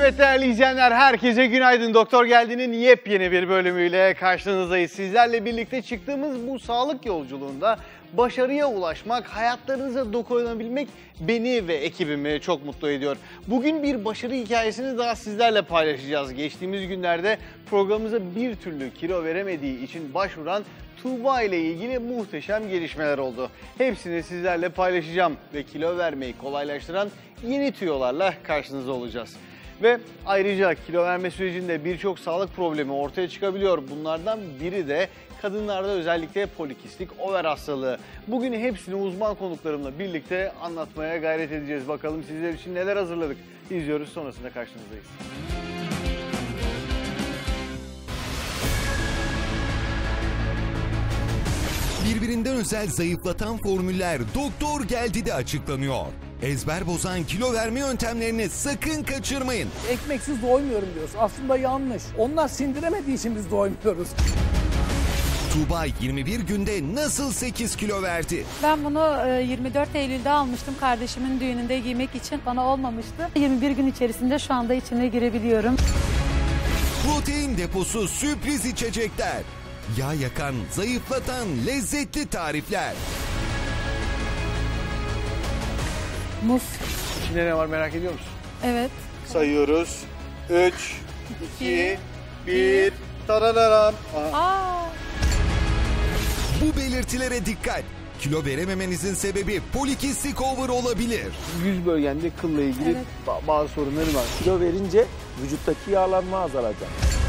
Evet değerli izleyenler, herkese günaydın. Doktor Geldi'nin yepyeni bir bölümüyle karşınızdayız. Sizlerle birlikte çıktığımız bu sağlık yolculuğunda başarıya ulaşmak, hayatlarınıza dokunabilmek beni ve ekibimi çok mutlu ediyor. Bugün bir başarı hikayesini daha sizlerle paylaşacağız. Geçtiğimiz günlerde programımıza bir türlü kilo veremediği için başvuran Tuğba ile ilgili muhteşem gelişmeler oldu. Hepsini sizlerle paylaşacağım ve kilo vermeyi kolaylaştıran yeni tüyolarla karşınızda olacağız. Ve ayrıca kilo verme sürecinde birçok sağlık problemi ortaya çıkabiliyor. Bunlardan biri de kadınlarda özellikle polikistik over hastalığı. Bugün hepsini uzman konuklarımla birlikte anlatmaya gayret edeceğiz. Bakalım sizler için neler hazırladık. İzliyoruz, sonrasında karşınızdayız. Birbirinden özel zayıflatan formüller Doktor Geldi'de açıklanıyor. Ezber bozan kilo verme yöntemlerini sakın kaçırmayın. Ekmeksiz doymuyorum diyoruz. Aslında yanlış. Onlar sindiremediği için biz doymuyoruz. Tuğba 21 günde nasıl 8 kilo verdi? Ben bunu 24 Eylül'de almıştım kardeşimin düğününde giymek için. Bana olmamıştı. 21 gün içerisinde şu anda içine girebiliyorum. Protein deposu sürpriz içecekler. Yağ yakan, zayıflatan lezzetli tarifler. Muz. İçinde ne var merak ediyor musun? Evet. Sayıyoruz. 3, 2, 1, tarararam. Aa. Bu belirtilere dikkat. Kilo verememenizin sebebi polikistik over olabilir. Yüz bölgende kılla ilgili Evet. bazı sorunları var. Kilo verince vücuttaki yağlanma azalacak.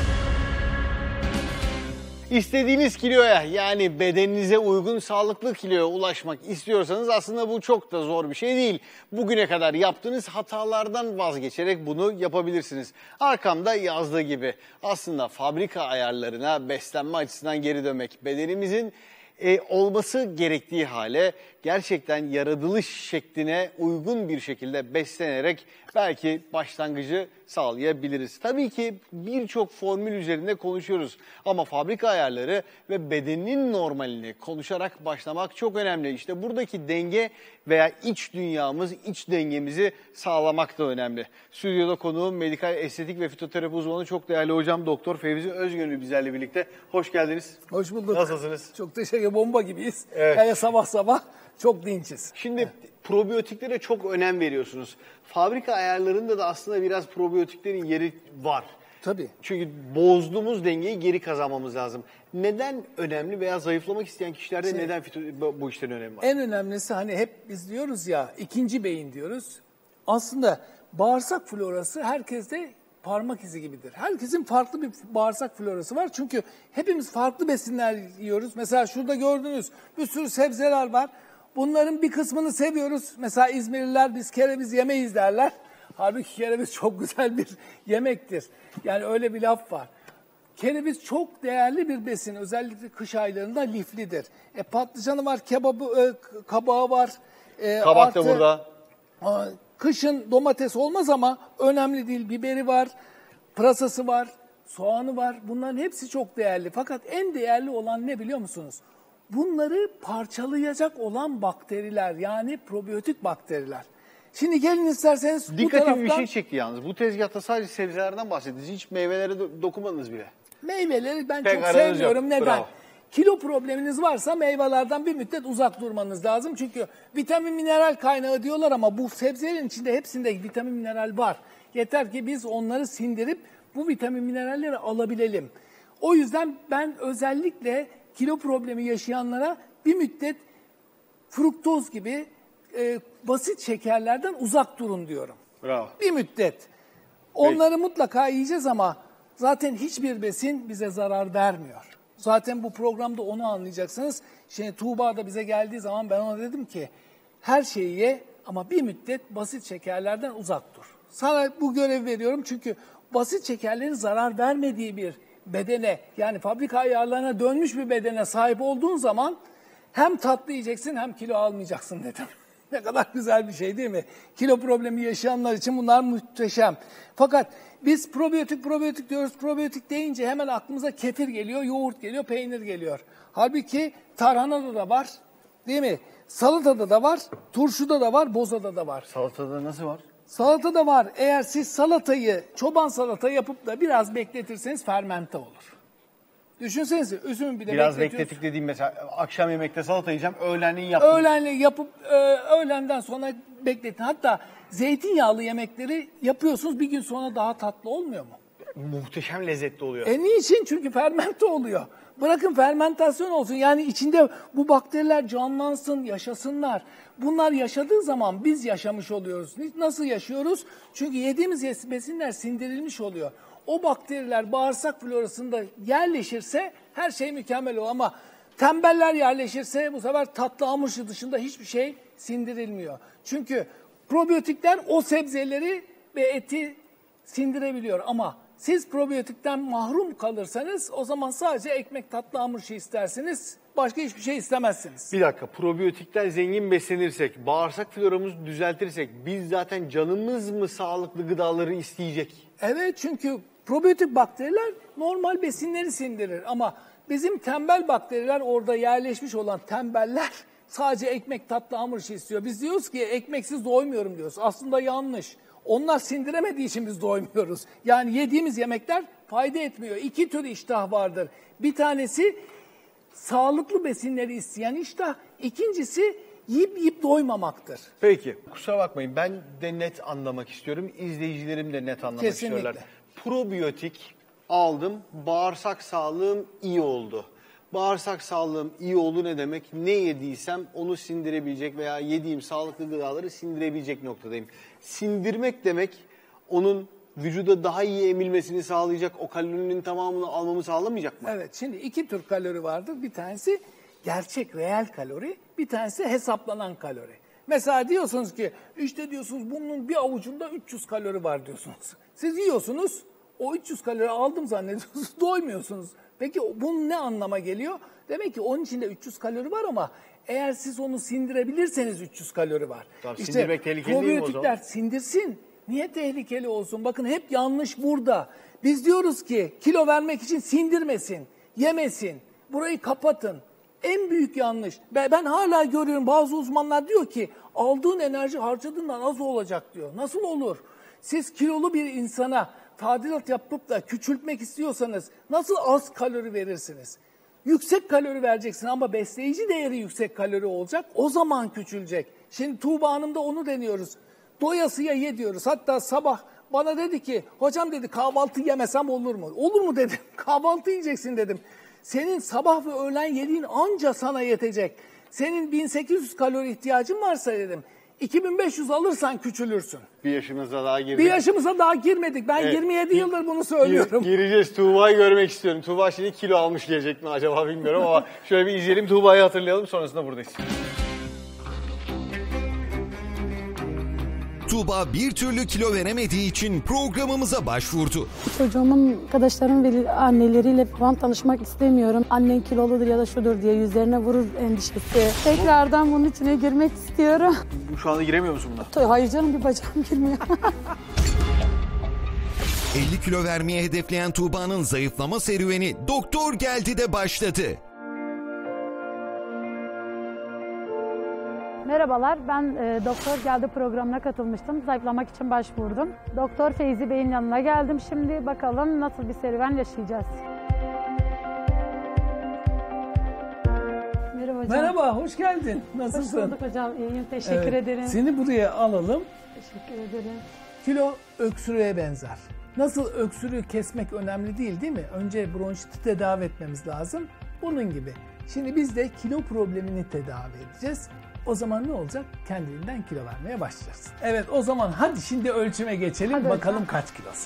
İstediğiniz kiloya, yani bedeninize uygun sağlıklı kiloya ulaşmak istiyorsanız aslında bu çok da zor bir şey değil. Bugüne kadar yaptığınız hatalardan vazgeçerek bunu yapabilirsiniz. Arkamda yazdığı gibi aslında fabrika ayarlarına beslenme açısından geri dönmek, bedenimizin olması gerektiği hale gerçekten yaratılış şekline uygun bir şekilde beslenerek belki başlangıcı sağlayabiliriz. Tabii ki birçok formül üzerinde konuşuyoruz ama fabrika ayarları ve bedenin normalini konuşarak başlamak çok önemli. İşte buradaki denge veya iç dünyamız, iç dengemizi sağlamak da önemli. Stüdyoda konuğum medikal estetik ve fitoterapi uzmanı çok değerli hocam Doktor Fevzi Özgönül bizlerle birlikte. Hoş geldiniz. Hoş bulduk. Nasılsınız? Çok teşekkür ederim. Bomba gibiyiz. Evet. Hele sabah sabah çok dinçiz. Şimdi probiyotiklere çok önem veriyorsunuz. Fabrika ayarlarında da aslında biraz probiyotiklerin yeri var. Tabii. Çünkü bozduğumuz dengeyi geri kazanmamız lazım. Neden önemli veya zayıflamak isteyen kişilerde neden bu işlerin önemi var? En önemlisi hani hep biz diyoruz ya ikinci beyin diyoruz. Aslında bağırsak florası herkeste parmak izi gibidir. Herkesin farklı bir bağırsak florası var. Çünkü hepimiz farklı besinler yiyoruz. Mesela şurada gördüğünüz bir sürü sebzeler var. Bunların bir kısmını seviyoruz. Mesela İzmirliler biz kereviz yemeyiz derler. Halbuki kereviz çok güzel bir yemektir. Yani öyle bir laf var. Kereviz çok değerli bir besin. Özellikle kış aylarında liflidir. Patlıcanı var, kebabı, kabağı var. Kabak da burada. Kışın domates olmaz ama önemli değil. Biberi var, pırasası var, soğanı var. Bunların hepsi çok değerli. Fakat en değerli olan ne biliyor musunuz? Bunları parçalayacak olan bakteriler, yani probiyotik bakteriler. Şimdi gelin isterseniz bu taraftan... Dikkatimi bir şey çekti yalnız. Bu tezgahta sadece sebzelerden bahsettiniz. Hiç meyvelere dokunmadınız bile. Meyveleri ben Pek çok aranız sevmiyorum. yok. Neden? Bravo. Kilo probleminiz varsa meyvelerden bir müddet uzak durmanız lazım. Çünkü vitamin mineral kaynağı diyorlar ama bu sebzelerin içinde hepsinde vitamin mineral var. Yeter ki biz onları sindirip bu vitamin mineralleri alabilelim. O yüzden ben özellikle kilo problemi yaşayanlara bir müddet fruktoz gibi basit şekerlerden uzak durun diyorum. Bravo. Bir müddet. Onları mutlaka yiyeceğiz ama zaten hiçbir besin bize zarar vermiyor. Zaten bu programda onu anlayacaksınız. Şimdi Tuğba da bize geldiği zaman ben ona dedim ki her şeyi ye ama bir müddet basit şekerlerden uzak dur. Sana bu görevi veriyorum çünkü basit şekerlerin zarar vermediği bir bedene, yani fabrika ayarlarına dönmüş bir bedene sahip olduğun zaman hem tatlı yiyeceksin hem kilo almayacaksın dedim. Ne kadar güzel bir şey değil mi? Kilo problemi yaşayanlar için bunlar muhteşem. Fakat biz probiyotik diyoruz. Probiyotik deyince hemen aklımıza kefir geliyor, yoğurt geliyor, peynir geliyor. Halbuki tarhanada da var, değil mi? Salatada da var, turşuda da var, bozada da var. Salatada nasıl var? Salata da var. Eğer siz salatayı, çoban salata yapıp da biraz bekletirseniz fermente olur. Düşünsenize üzümü bir de Biraz bekletiyorsun. beklettik dediğim mesela akşam yemekte salata yiyeceğim, öğlenleyin yaptım. Öğlenleyin yapıp öğlenden sonra bekletin. Hatta zeytinyağlı yemekleri yapıyorsunuz, bir gün sonra daha tatlı olmuyor mu? Muhteşem lezzetli oluyor. Niçin? Çünkü fermente oluyor. Bırakın fermentasyon olsun. Yani içinde bu bakteriler canlansın, yaşasınlar. Bunlar yaşadığı zaman biz yaşamış oluyoruz. Nasıl yaşıyoruz? Çünkü yediğimiz besinler sindirilmiş oluyor. O bakteriler bağırsak florasında yerleşirse her şey mükemmel olur. Ama tembeller yerleşirse bu sefer tatlı hamurşu dışında hiçbir şey sindirilmiyor. Çünkü probiyotikler o sebzeleri ve eti sindirebiliyor. Ama siz probiyotikten mahrum kalırsanız o zaman sadece ekmek, tatlı, hamurşu istersiniz. Başka hiçbir şey istemezsiniz. Bir dakika, probiyotikler zengin beslenirsek, bağırsak floramızı düzeltirsek biz zaten canımız mı sağlıklı gıdaları isteyecek? Evet, çünkü probiyotik bakteriler normal besinleri sindirir ama bizim tembel bakteriler, orada yerleşmiş olan tembeller sadece ekmek, tatlı, hamurşu istiyor. Biz diyoruz ki ekmeksiz doymuyorum diyoruz. Aslında yanlış. Onlar sindiremediği için biz doymuyoruz. Yani yediğimiz yemekler fayda etmiyor. 2 tür iştah vardır. Bir tanesi sağlıklı besinleri isteyen iştah. İkincisi yiyip doymamaktır. Peki, kusura bakmayın, ben de net anlamak istiyorum. İzleyicilerim de net anlamak Kesinlikle. istiyorlar. Probiyotik aldım, bağırsak sağlığım iyi oldu. Bağırsak sağlığım iyi oldu ne demek? Ne yediysem onu sindirebilecek veya yediğim sağlıklı gıdaları sindirebilecek noktadayım. Sindirmek demek onun vücuda daha iyi emilmesini sağlayacak, o kalorinin tamamını almamı sağlamayacak mı? Evet, şimdi 2 tür kalori vardır. Bir tanesi gerçek, reel kalori, bir tanesi hesaplanan kalori. Mesela diyorsunuz ki işte diyorsunuz bunun bir avucunda 300 kalori var diyorsunuz. Siz yiyorsunuz, o 300 kalori aldım zannediyorsunuz, doymuyorsunuz. Peki bunun ne anlama geliyor? Demek ki onun içinde 300 kalori var ama eğer siz onu sindirebilirseniz 300 kalori var. Tamam, sindirmek tehlikeli değil mi o zaman? Probiyotikler sindirsin. Niye tehlikeli olsun? Bakın hep yanlış burada. Biz diyoruz ki kilo vermek için sindirmesin, yemesin, burayı kapatın. En büyük yanlış. Ben hala görüyorum, bazı uzmanlar diyor ki aldığın enerji harcadığından az olacak diyor. Nasıl olur? Siz kilolu bir insana tadilat yapıp da küçültmek istiyorsanız nasıl az kalori verirsiniz? Yüksek kalori vereceksin ama besleyici değeri yüksek kalori olacak. O zaman küçülecek. Şimdi Tuğba Hanım'da onu deniyoruz. Doyasıya ye diyoruz. Hatta sabah bana dedi ki hocam dedi kahvaltı yemesem olur mu? Olur mu dedim. Kahvaltı yiyeceksin dedim. Senin sabah ve öğlen yediğin anca sana yetecek. Senin 1800 kalori ihtiyacın varsa dedim. 2500 alırsan küçülürsün. Bir yaşımıza daha girdik. Bir yaşımıza daha girmedik. Ben 27 yıldır bunu söylüyorum. Gireceğiz. Tuğba'yı görmek istiyorum. Tuğba şimdi kilo almış gelecek mi acaba bilmiyorum ama şöyle bir izleyelim, Tuğba'yı hatırlayalım, sonrasında buradayız. Tuğba bir türlü kilo veremediği için programımıza başvurdu. Çocuğumun, arkadaşlarımın anneleriyle falan tanışmak istemiyorum. Annen kiloludur ya da şudur diye yüzlerine vurur endişesi. Tekrardan bunun içine girmek istiyorum. Şu anda giremiyor musun buna? Hayır canım, bir bacağım girmiyor. 50 kilo vermeye hedefleyen Tuğba'nın zayıflama serüveni Doktor Geldi'de başladı. Merhabalar, ben Doktor Geldi programına katılmıştım. Zayıflamak için başvurdum. Doktor Feyzi Bey'in yanına geldim. Şimdi bakalım nasıl bir serüven yaşayacağız. Merhaba hocam. Merhaba, hoş geldin. Nasılsın? Hoş bulduk hocam, iyiyim. Teşekkür ederim. Seni buraya alalım. Teşekkür ederim. Kilo öksürüğe benzer. Nasıl öksürüğü kesmek önemli değil mi? Önce bronşiti tedavi etmemiz lazım. Bunun gibi. Şimdi biz de kilo problemini tedavi edeceğiz. O zaman ne olacak? Kendiliğinden kilo vermeye başlayacaksın. Evet, o zaman hadi şimdi ölçüme geçelim. Hadi bakalım hocam. kaç kilosun.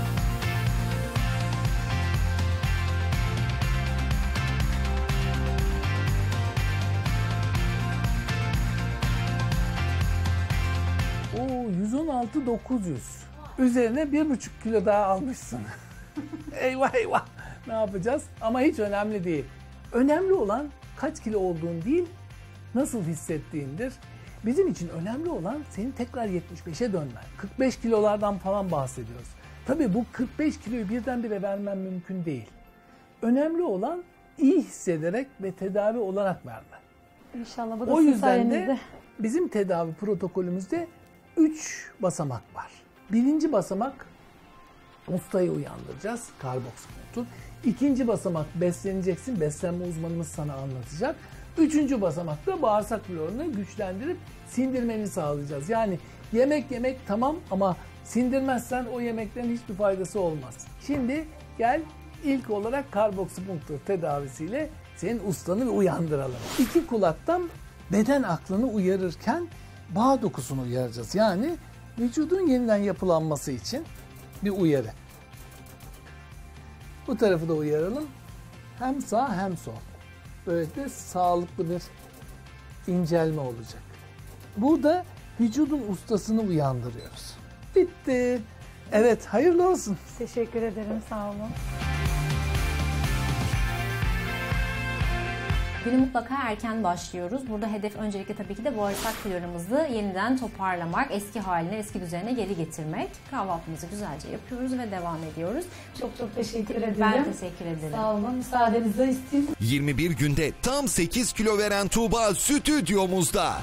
Oo, 116.900. Üzerine 1,5 kilo daha almışsın. Eyvah eyvah. Ne yapacağız? Ama hiç önemli değil. Önemli olan kaç kilo olduğun değil, nasıl hissettiğindir. Bizim için önemli olan senin tekrar 75'e dönmen. 45 kilolardan falan bahsediyoruz. Tabii bu 45 kiloyu birdenbire vermen mümkün değil. Önemli olan iyi hissederek ve tedavi olarak vermen. İnşallah bu da O sizin yüzden de sayenizde. bizim tedavi protokolümüzde 3 basamak var. Birinci basamak ustayı uyandıracağız. Karboksit. İkinci basamak besleneceksin. Beslenme uzmanımız sana anlatacak. Üçüncü basamakta bağırsak florunu güçlendirip sindirmeni sağlayacağız. Yani yemek tamam ama sindirmezsen o yemeklerin hiçbir faydası olmaz. Şimdi gel ilk olarak karboksipunktur tedavisiyle senin ustanı uyandıralım. İki kulaktan beden aklını uyarırken bağ dokusunu uyaracağız. Yani vücudun yeniden yapılanması için bir uyarı. Bu tarafı da uyaralım. Hem sağ hem sol. Böylelikle sağlıklı bir incelme olacak. Burada vücudun ustasını uyandırıyoruz. Bitti. Evet, hayırlı olsun. Teşekkür ederim, sağ olun. Güne mutlaka erken başlıyoruz. Burada hedef öncelikle tabii ki de bağırsak florumuzu yeniden toparlamak, eski haline, eski düzenine geri getirmek. Kahvaltımızı güzelce yapıyoruz ve devam ediyoruz. Çok teşekkür ederim. Ben teşekkür ederim. Sağ olun. Müsaadenizle isteyeyim. 21 günde tam 8 kilo veren Tuğba stüdyomuzda.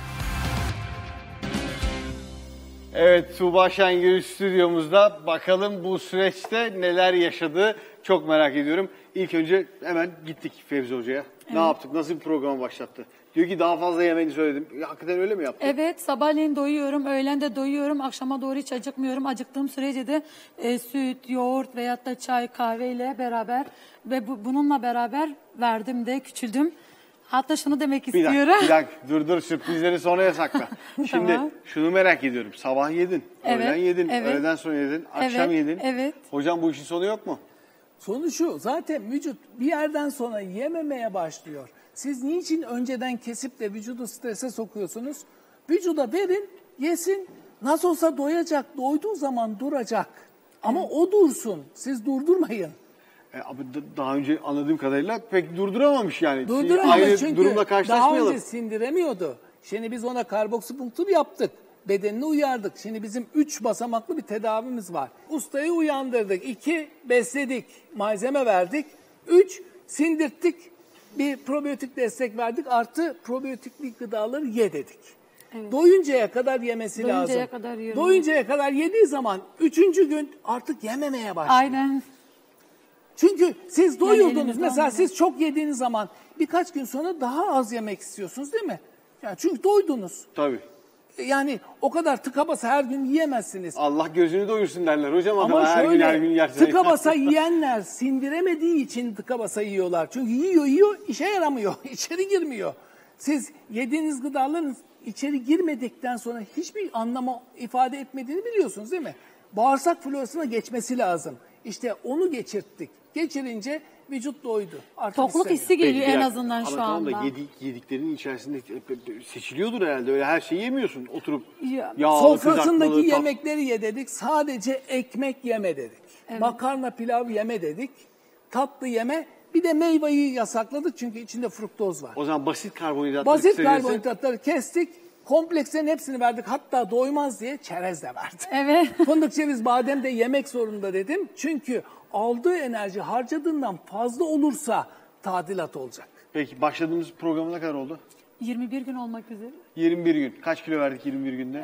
Evet, Tuğba Şengül stüdyomuzda. Bakalım bu süreçte neler yaşadı çok merak ediyorum. İlk önce hemen gittik Fevzi Hoca'ya. Evet. Ne yaptık? Nasıl bir programa başlattı? Diyor ki daha fazla yemeni söyledim. Hakikaten öyle mi yaptı? Evet, sabahleyin doyuyorum, öğlen de doyuyorum, akşama doğru hiç acıkmıyorum. Acıktığım sürece de süt, yoğurt veyahut da çay, kahveyle beraber ve bununla beraber verdim de küçüldüm. Hatta şunu demek istiyorum. Bir dakika, dur sürprizleri sonraya sakla. Şimdi Tamam. şunu merak ediyorum. Sabah yedin, Evet, öğlen yedin, evet. öğleden sonra yedin, akşam Evet, yedin. evet. Hocam bu işin sonu yok mu? Sonu şu, zaten vücut bir yerden sonra yememeye başlıyor. Siz niçin önceden kesip de vücudu strese sokuyorsunuz? Vücuda verin, yesin. Nasıl olsa doyacak, doyduğu zaman duracak. Ama o dursun, siz durdurmayın. Abi daha önce anladığım kadarıyla pek durduramamış yani. Durduramadı Aynı çünkü durumla daha karşılaşmayalım. önce sindiremiyordu. Şimdi biz ona karboksipunktur yaptık. Bedenini uyardık. Şimdi bizim 3 basamaklı bir tedavimiz var. Ustayı uyandırdık. 2 besledik. Malzeme verdik. 3 sindirttik. Bir probiyotik destek verdik. Artı probiyotikli gıdaları ye dedik. Evet. Doyuncaya kadar yemesi lazım. Kadar yiyorum. Doyuncaya kadar yediği zaman 3. gün artık yememeye başlıyor. Aynen. Çünkü siz doyurdunuz. elimizde Mesela olmadı. siz çok yediğiniz zaman birkaç gün sonra daha az yemek istiyorsunuz değil mi? Yani çünkü doydunuz. Tabii. Yani o kadar tıka basa her gün yiyemezsiniz. Allah gözünü doyursun derler hocam. Ama her gün şöyle yersen. tıka basa yiyenler sindiremediği için tıka basa yiyorlar. Çünkü yiyor işe yaramıyor. İçeri girmiyor. Siz yediğiniz gıdaların içeri girmedikten sonra hiçbir anlamı ifade etmediğini biliyorsunuz değil mi? Bağırsak florasına geçmesi lazım. İşte onu geçirttik. Geçirince vücut doydu. Artık Tokluk istemiyor. hissi geliyor Peki, en bir azından dakika. şu Ama anda. tamam da yediklerinin içerisinde seçiliyordur herhalde. Öyle her şeyi yemiyorsun. Oturup Ya, yağlı, sofrasındaki kızartmalı, yemekleri ye dedik. Sadece ekmek yeme dedik. Evet. Makarna, pilav yeme dedik. Tatlı yeme. Bir de meyveyi yasakladık çünkü içinde fruktoz var. O zaman basit karbonhidratları Basit kısacası- karbonhidratları kestik. Komplekslerin hepsini verdik. Hatta doymaz diye çerez de verdik. Evet. Fındık, ceviz, badem de yemek zorunda dedim. Çünkü aldığı enerji harcadığından fazla olursa tadilat olacak. Peki başladığımız programı ne kadar oldu? 21 gün olmak üzere. 21 gün. Kaç kilo verdik 21 günde?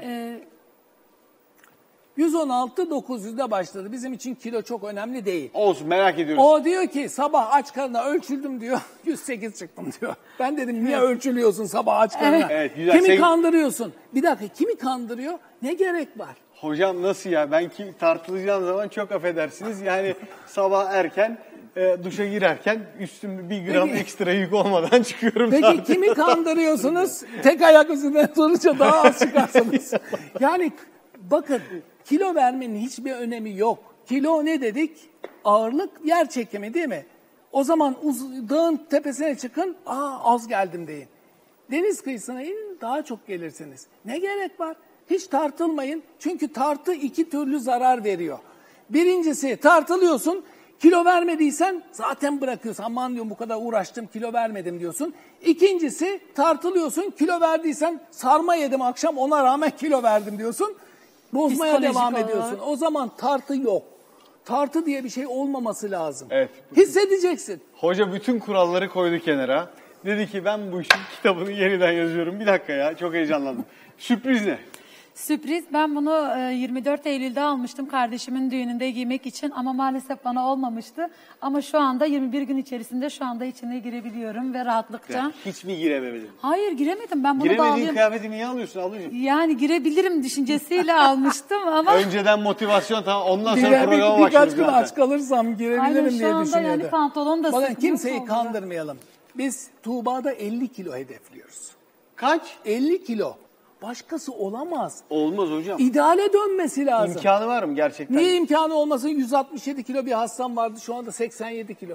116-900'de başladı. Bizim için kilo çok önemli değil. Olsun, merak ediyoruz. O diyor ki sabah aç karnına ölçüldüm diyor. 108 çıktım diyor. Ben dedim niye ölçülüyorsun sabah aç karnına? Evet, güzel. Kimi kandırıyorsun? Bir dakika kimi kandırıyor? Ne gerek var? Hocam nasıl ya? Ben tartılacağım zaman çok affedersiniz. Yani sabah erken duşa girerken üstümde 1 gram Peki. ekstra yük olmadan çıkıyorum. Peki zaten. kimi kandırıyorsunuz? Tek ayak üzerinden sonuçta daha az çıkarsınız. Yani bakın kilo vermenin hiçbir önemi yok. Kilo ne dedik? Ağırlık yer çekimi değil mi? O zaman dağın tepesine çıkın, az geldim deyin. Deniz kıyısına inin, daha çok gelirsiniz. Ne gerek var? Hiç tartılmayın. Çünkü tartı 2 türlü zarar veriyor. Birincisi tartılıyorsun, kilo vermediysen zaten bırakıyorsun. Aman diyorum bu kadar uğraştım, kilo vermedim diyorsun. İkincisi tartılıyorsun, kilo verdiysen sarma yedim akşam ona rağmen kilo verdim diyorsun. Bozmaya Psikolojik devam olarak. ediyorsun. O zaman tartı yok. Tartı diye bir şey olmaması lazım. Evet. Hissedeceksin. Hoca bütün kuralları koydu kenara. Dedi ki ben bu işin kitabını yeniden yazıyorum. Bir dakika ya, çok heyecanlandım. Sürpriz ne? Sürpriz. Ben bunu 24 Eylül'de almıştım kardeşimin düğününde giymek için ama maalesef bana olmamıştı. Ama şu anda 21 gün içerisinde şu anda içine girebiliyorum ve rahatlıkça. Yani hiç mi girememedin? Hayır giremedim. Ben bunu da Giremediğin alayım. kıyafeti niye alıyorsun ablacığım? Yani girebilirim düşüncesiyle almıştım ama. Önceden motivasyon tamam, ondan sonra Birkaç programa gün başlıyoruz aç zaten. kalırsam girebilirim Aynen, diye şu anda düşünüyordu. yani pantolon da Bakın sıkıntı kimseyi oldu. kandırmayalım. Biz Tuğba'da 50 kilo hedefliyoruz. Kaç? 50 kilo. Başkası olamaz. Olmaz hocam. İdeale dönmesi lazım. İmkanı var mı gerçekten? Niye imkanı olmasın? 167 kilo bir hastam vardı, şu anda 87 kilo.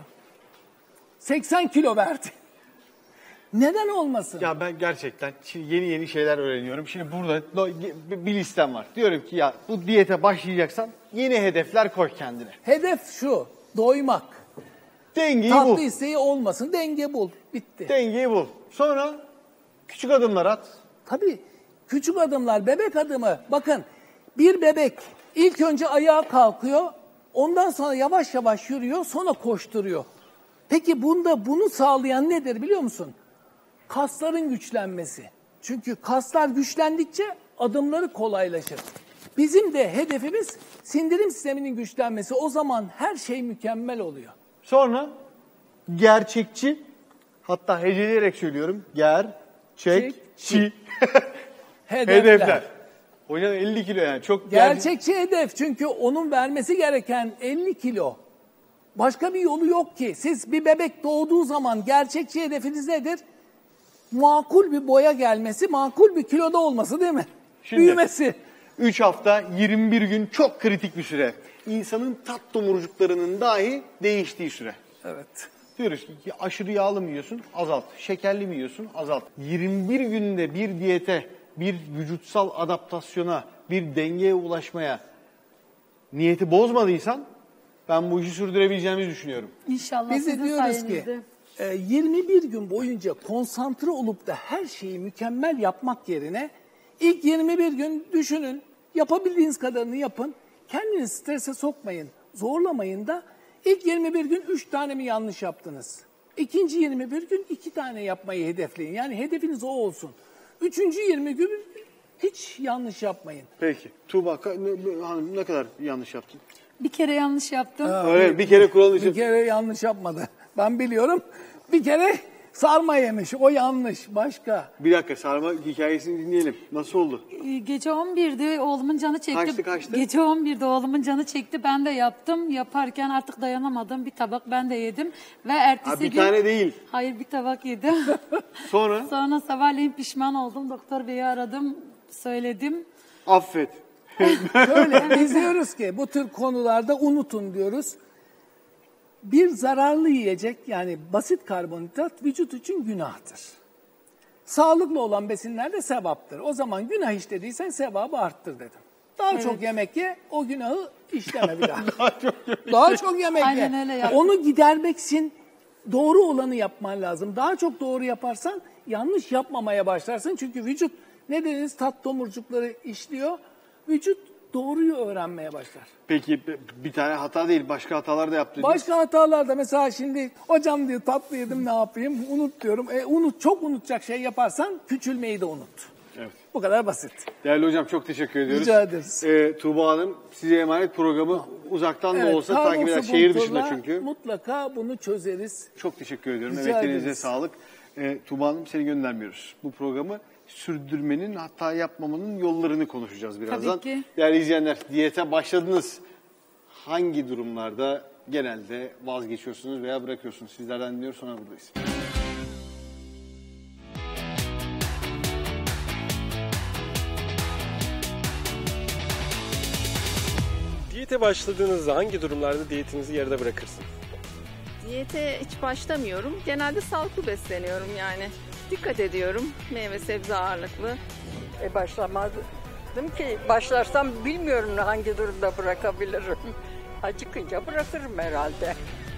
80 kilo verdi. Neden olmasın? Ya ben gerçekten şimdi yeni şeyler öğreniyorum. Şimdi burada bir listem var. Diyorum ki ya bu diyete başlayacaksan yeni hedefler koy kendine. Hedef şu, doymak. Dengeyi Tatlı bul. isteği olmasın, denge bul. Bitti. Dengeyi bul. Sonra küçük adımlar at. Tabii küçük adımlar, bebek adımı. Bakın bir bebek ilk önce ayağa kalkıyor, ondan sonra yavaş yavaş yürüyor, sonra koşturuyor. Peki bunu sağlayan nedir biliyor musun? Kasların güçlenmesi. Çünkü kaslar güçlendikçe adımları kolaylaşır. Bizim de hedefimiz sindirim sisteminin güçlenmesi. O zaman her şey mükemmel oluyor. Sonra gerçekçi, hatta heceleyerek söylüyorum. Gerçekçi hedefler. Hocam 50 kilo yani çok Gerçekçi hedef, çünkü onun vermesi gereken 50 kilo. Başka bir yolu yok ki. Siz bir bebek doğduğu zaman gerçekçi hedefiniz nedir? Makul bir boya gelmesi, makul bir kiloda olması değil mi? Şimdi, büyümesi. 3 hafta 21 gün çok kritik bir süre. İnsanın tat tomurcuklarının dahi değiştiği süre. Evet. Diyoruz ki aşırı yağlı mı yiyorsun? Azalt. Şekerli mi yiyorsun? Azalt. 21 günde bir diyete, bir vücutsal adaptasyona, bir dengeye ulaşmaya niyeti bozmadıysan ben bu işi sürdürebileceğimizi düşünüyorum. İnşallah Biz de sizin diyoruz sayenizde. ki 21 gün boyunca konsantre olup da her şeyi mükemmel yapmak yerine ilk 21 gün düşünün, yapabildiğiniz kadarını yapın, kendinizi strese sokmayın, zorlamayın da ilk 21 gün 3 tane mi yanlış yaptınız? İkinci 21 gün 2 tane yapmayı hedefleyin. Yani hedefiniz o olsun. Üçüncü 20 gün hiç yanlış yapmayın. Peki. Tuğba hanım ne kadar yanlış yaptın? Bir kere yanlış yaptım. Öyle bir kere kural için. Bir kere yanlış yapmadı. Ben biliyorum. Bir kere sarma yemiş. O yanlış. Başka. Bir dakika, sarma hikayesini dinleyelim. Nasıl oldu? Gece 11'de oğlumun canı çekti. Kaçtı? Gece 11'de oğlumun canı çekti. Ben de yaptım. Yaparken artık dayanamadım. Bir tabak ben de yedim. Ve ertesi Bir gün... tane değil. Hayır, bir tabak yedim. Sonra? Sonra sabahleyin pişman oldum. Doktor beyi aradım. Söyledim. Affet. Şöyle biz diyoruz ki bu tür konularda unutun diyoruz. Bir zararlı yiyecek, yani basit karbonhidrat vücut için günahtır. Sağlıklı olan besinler de sevaptır. O zaman günah işlediysen sevabı arttır dedim. Daha çok yemek ye, o günahı işleme bir daha. Daha çok yemek ye. Aynen öyle yaptım. Onu gidermek için doğru olanı yapman lazım. Daha çok doğru yaparsan yanlış yapmamaya başlarsın. Çünkü vücut, ne dediniz, tat tomurcukları işliyor. Vücut doğruyu öğrenmeye başlar. Peki bir tane hata değil, başka hatalar da yaptınız. Başka hatalar da, mesela şimdi hocam diyor tatlı yedim, ne yapayım? Unut diyorum. Çok unutacak şey yaparsan küçülmeyi de unut. Evet. Bu kadar basit. Değerli hocam çok teşekkür ediyoruz. Rica ederiz. Tuğba Hanım size emanet programı uzaktan da olsa takip eder. Carlos Şehir dışında Bulut'la çünkü. mutlaka bunu çözeriz. Çok teşekkür ediyorum. Rica Emeklerinize ederiz. sağlık. Tuğba Hanım seni göndermiyoruz. Bu programı sürdürmenin, hatta yapmamanın yollarını konuşacağız birazdan. Tabii ki. Değerli izleyenler, diyete başladınız. Hangi durumlarda genelde vazgeçiyorsunuz veya bırakıyorsunuz? Sizlerden dinliyoruz, sonra buradayız. Diyete başladığınızda hangi durumlarda diyetinizi yarıda bırakırsınız? Diyete hiç başlamıyorum. Genelde sağlıklı besleniyorum yani. Dikkat ediyorum. Meyve sebze ağırlıklı. Başlamadım ki. Başlarsam bilmiyorum hangi durumda bırakabilirim. Acıkınca bırakırım herhalde.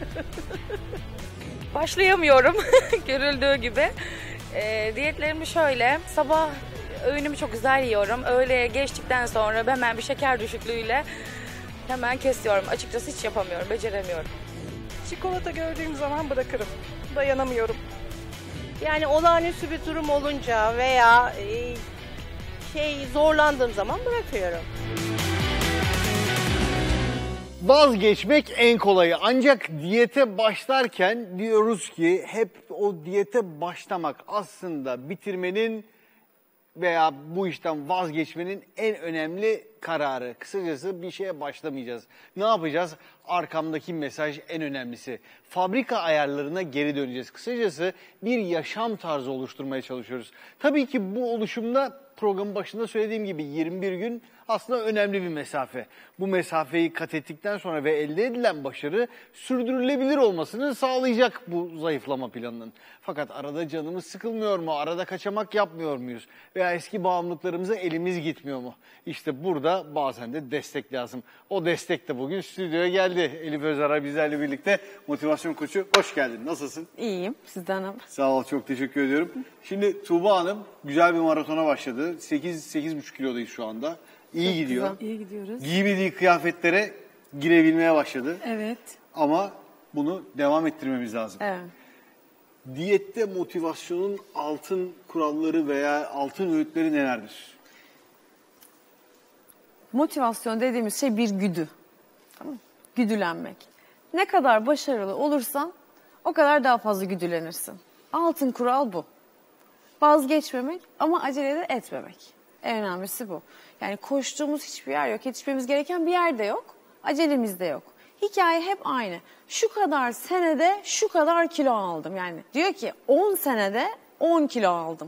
Başlayamıyorum görüldüğü gibi. Diyetlerimi şöyle: sabah öğünümü çok güzel yiyorum. Öğleye geçtikten sonra hemen bir şeker düşüklüğüyle hemen kesiyorum. Açıkçası hiç yapamıyorum, beceremiyorum. Çikolata gördüğüm zaman bırakırım. Dayanamıyorum. Yani olağanüstü bir durum olunca veya zorlandığım zaman bırakıyorum. Vazgeçmek en kolayı. Ancak diyete başlarken diyoruz ki hep o diyete başlamak aslında bitirmenin veya bu işten vazgeçmenin en önemli kararı. Kısacası bir şeye başlamayacağız. Ne yapacağız? Arkamdaki mesaj en önemlisi. Fabrika ayarlarına geri döneceğiz. Kısacası bir yaşam tarzı oluşturmaya çalışıyoruz. Tabii ki bu oluşumda programın başında söylediğim gibi 21 gün aslında önemli bir mesafe. Bu mesafeyi kat ettikten sonra ve elde edilen başarı sürdürülebilir olmasını sağlayacak bu zayıflama planının. Fakat arada canımız sıkılmıyor mu? Arada kaçamak yapmıyor muyuz? Veya eski bağımlılıklarımıza elimiz gitmiyor mu? İşte burada bazen de destek lazım. O destek de bugün stüdyoya geldi. Elif Özaray bizlerle birlikte, motivasyon koçu. Hoş geldin. Nasılsın? İyiyim. Sizden haber? Sağ ol. Çok teşekkür ediyorum. Şimdi Tuğba Hanım güzel bir maratona başladı. 8,5 kilodayız şu anda. İyi gidiyor. Güzel. İyi gidiyoruz. Giymediği kıyafetlere girebilmeye başladı. Evet. Ama bunu devam ettirmemiz lazım. Evet. Diyette motivasyonun altın kuralları veya altın öğütleri nelerdir? Motivasyon dediğimiz şey bir güdü. Tamam mı? Güdülenmek. Ne kadar başarılı olursan o kadar daha fazla güdülenirsin. Altın kural bu. Vazgeçmemek ama acele de etmemek. En önemlisi bu. Yani koştuğumuz hiçbir yer yok. Yetişmemiz gereken bir yer de yok. Acelemiz de yok. Hikaye hep aynı. Şu kadar senede şu kadar kilo aldım. Yani diyor ki 10 senede 10 kilo aldım.